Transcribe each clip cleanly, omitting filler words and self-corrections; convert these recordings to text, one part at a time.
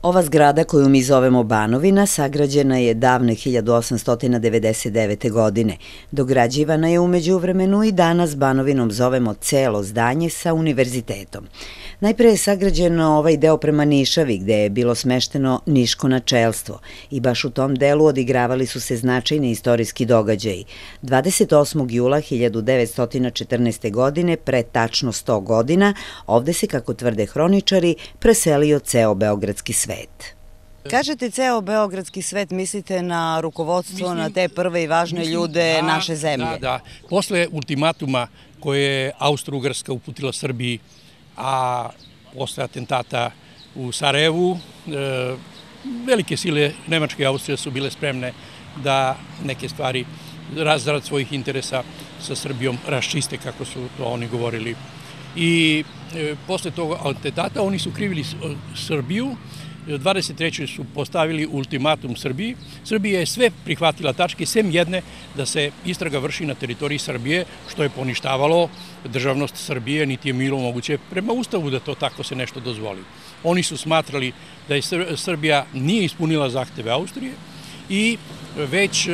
Ova zgrada koju mi zovemo Banovina sagrađena je davne 1899. godine. Dograđivana je u međuvremenu i danas Banovinom zovemo celo zdanje sa univerzitetom. Najpre je sagrađeno ovaj deo prema Nišavi gde je bilo smešteno niško načelstvo i baš u tom delu odigravali su se značajni istorijski događaji. 28. jula 1914. godine, pre tačno 100 godina, ovde se, kako tvrde hroničari, preselio ceo beogradski svet. Kažete ceo beogradski svet, mislite na rukovodstvo, na te prve i važne ljude naše zemlje? Da. Posle ultimatuma koje je Austro-Ugarska uputila Srbiji, a posle atentata u Sarajevu, velike sile Nemačke i Austrije su bile spremne da neke stvari zarad svojih interesa sa Srbijom raščiste, kako su to oni govorili. I posle tog atentata oni su krivili Srbiju. 23. su postavili ultimatum Srbiji. Srbija je sve prihvatila tačke, sem jedne, da se istraga vrši na teritoriji Srbije, što je poništavalo državnost Srbije, niti je bilo moguće prema Ustavu da to tako se nešto dozvoli. Oni su smatrali da je Srbija nije ispunila zahteve Austrije i već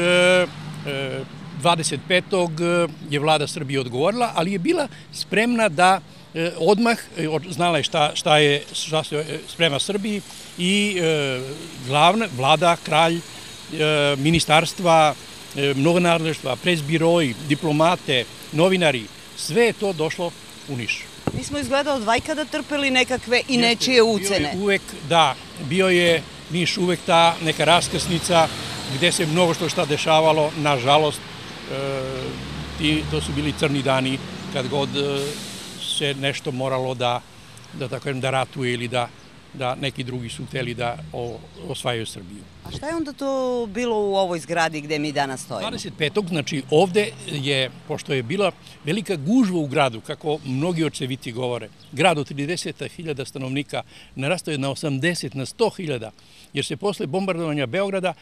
25. je vlada Srbije odgovorila, ali je bila spremna da odmah, znala je šta se sprema Srbiji i glavna vlada, kralj, ministarstva, mnogonadleštva, presbiroji, diplomate, novinari, sve je to došlo u Niš. Mi smo izgleda od vajkada trpeli nekakve i nečije ucene. Bio je Niš uvek ta neka raskrsnica gde se mnogo šta dešavalo, nažalost, to su bili crni dani kad god se nešto moralo da ratuje ili da neki drugi su hteli da osvajaju Srbiju. A šta je onda to bilo u ovoj zgradi gde mi danas stojimo? 25. znači ovde je, pošto je bila velika gužva u gradu, kako mnogi očeviti govore, grad od 30.000 stanovnika narastao je na 80, na 100.000, jer se posle bombardovanja Beograda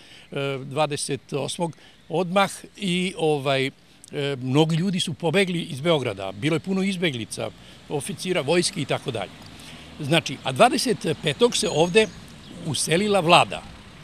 28. odmah i mnogi ljudi su pobegli iz Beograda, bilo je puno izbeglica, oficira, vojske i tako dalje. Znači, a 25. se ovde uselila vlada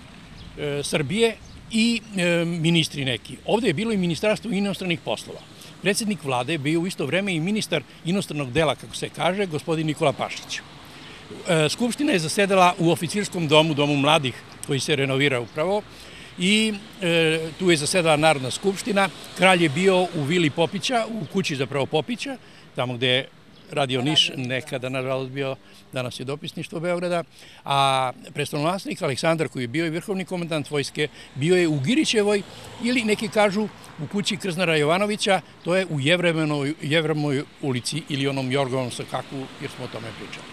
Srbije i ministri neki. Ovde je bilo i Ministarstvo inostranih poslova. Predsednik vlade je bio u isto vreme i ministar inostranog dela, kako se kaže, gospodin Nikola Pašić. Skupština je zasedala u oficirskom domu, domu mladih, koji se renovira upravo, i tu je zasedala Narodna skupština. Kralj je bio u vili Popića, u kući zapravo Popića, tamo gde je radio Niš, nekada nažalost bio, danas je dopisništvo Beograda, a prestolonaslednik Aleksandar, koji je bio i vrhovni komandant vojske, bio je u Girićevoj ili neki kažu u kući Krznara Jovanovića, to je u Jevremoj ulici ili onom Jorgovom Sakaku, jer smo o tome pričali.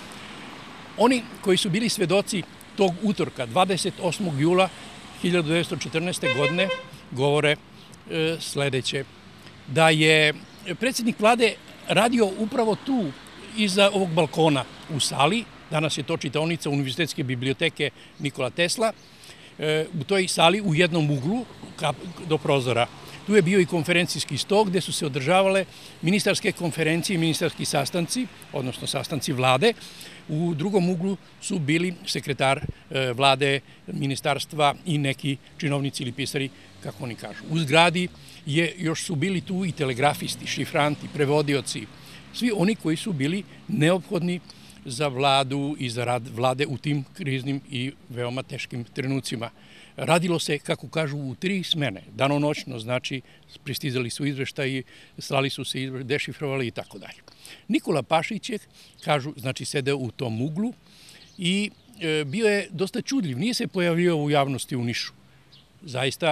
Oni koji su bili svedoci tog utorka, 28. jula 1914. godine, govore sledeće, da je predsjednik vlade radio upravo tu, iza ovog balkona u sali, danas je to čitaonica Univerzitetske biblioteke Nikola Tesla, u toj sali u jednom uglu do prozora. Tu je bio i konferencijski sto gde su se održavale ministarske konferencije i ministarski sastanci, odnosno sastanci vlade. U drugom uglu su bili sekretar vlade, ministarstva i neki činovnici ili pisari, kako oni kažu. U zgradi još su bili tu i telegrafisti, šifranti, prevodioci, svi oni koji su bili neophodni za vladu i za rad vlade u tim kriznim i veoma teškim trenucima. Radilo se, kako kažu, u 3 smene, danonoćno, znači pristizali su izveštaji, slali su se izveštaji, dešifrovali i tako dalje. Nikola Pašić je, kažu, znači sedeo u tom uglu i bio je dosta čudljiv, nije se pojavio u javnosti u Nišu. Zaista,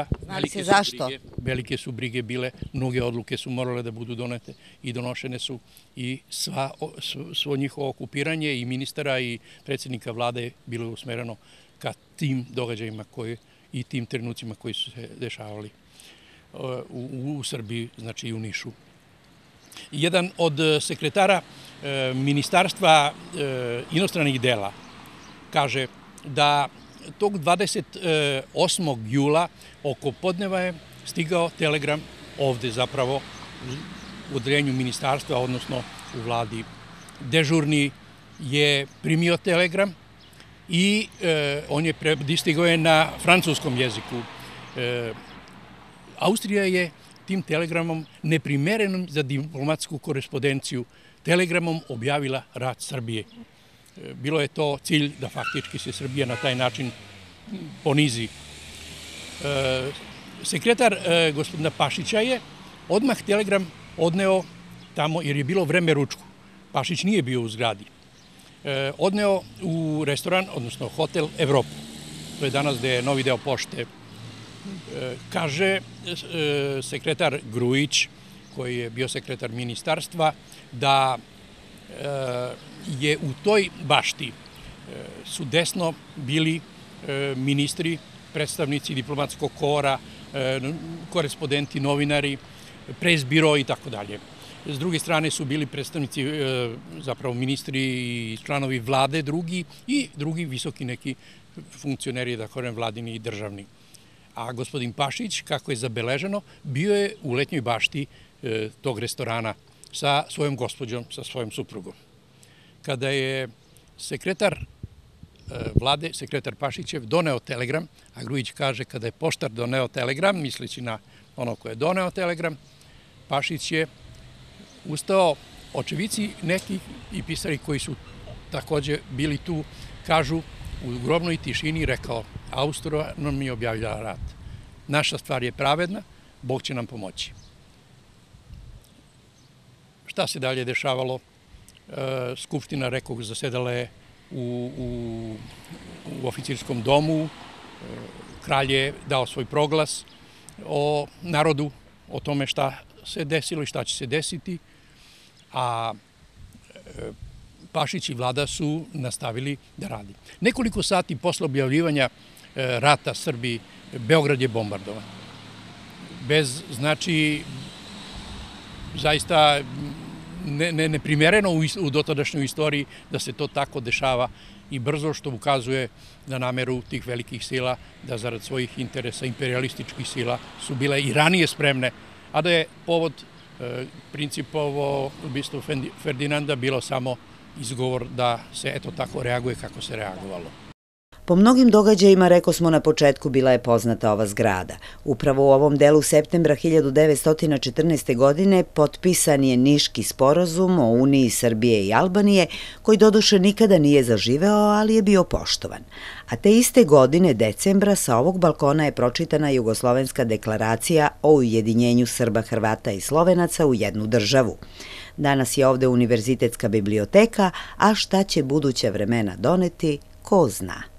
velike su brige bile, mnoge odluke su morale da budu donete i donošene su i svo njihovo okupiranje i ministara i predsjednika vlade je bilo usmereno ka tim događajima i tim trenucima koji su se dešavali u Srbiji, znači i u Nišu. Jedan od sekretara Ministarstva inostranih dela kaže da tog 28. jula oko podneva je stigao telegram ovde zapravo u odeljenju ministarstva, odnosno u vladi. Dežurni je primio telegram i on je distigao je na francuskom jeziku. Austrija je tim telegramom, neprimerenom za diplomatsku korespondenciju, telegramom objavila rat Srbije. Bilo je to cilj da faktički se Srbija na taj način ponizi. Sekretar gospodina Pašića je odmah telegram odneo tamo, jer je bilo vreme ručku. Pašić nije bio u zgradi. Odneo u restoran, odnosno hotel Evropu. To je danas gde je novi deo pošte. Kaže sekretar Grujić, koji je bio sekretar ministarstva, da je u toj bašti su desno bili ministri, predstavnici diplomatskog kora, korespondenti, novinari, presbiro i tako dalje. S druge strane su bili predstavnici, zapravo ministri i članovi vlade drugi i drugi visoki neki funkcioneri, da kažem, vladini i državni. A gospodin Pašić, kako je zabeleženo, bio je u letnjoj bašti tog restorana sa svojom gospođom, sa svojom suprugom. Kada je sekretar vlade, sekretar Pašićev, doneo telegram, a Grujić kaže kada je poštar doneo telegram, misleći na ono koje je doneo telegram, Pašić je ustao, očevici neki i pisari koji su takođe bili tu, kažu u grobnoj tišini, rekao, Austrija nam je objavila rat. Naša stvar je pravedna, Bog će nam pomoći. Šta se dalje dešavalo? Skupština, rekoh, zasedala je u oficirskom domu, kralj je dao svoj proglas o narodu, o tome šta se desilo i šta će se desiti, a Pašić i vlada su nastavili da radi. Nekoliko sati posle objavljivanja rata Srbiji, Beograd je bombardovan. Bez, znači, zaista neprimereno u dotadašnjoj istoriji da se to tako dešava i brzo, što ukazuje na nameru tih velikih sila da zarad svojih interesa imperialističkih sila su bile i ranije spremne, a da je povod principovo ubistvo Ferdinanda bilo samo izgovor da se eto tako reaguje kako se reagovalo. Po mnogim događajima, reko smo na početku, bila je poznata ova zgrada. Upravo u ovom delu septembra 1914. godine potpisan je Niški sporazum o Uniji Srbije i Albanije, koji doduše nikada nije zaživeo, ali je bio poštovan. A te iste godine, decembra, sa ovog balkona je pročitana Jugoslovenska deklaracija o ujedinjenju Srba, Hrvata i Slovenaca u jednu državu. Danas je ovde univerzitetska biblioteka, a šta će buduća vremena doneti, ko zna.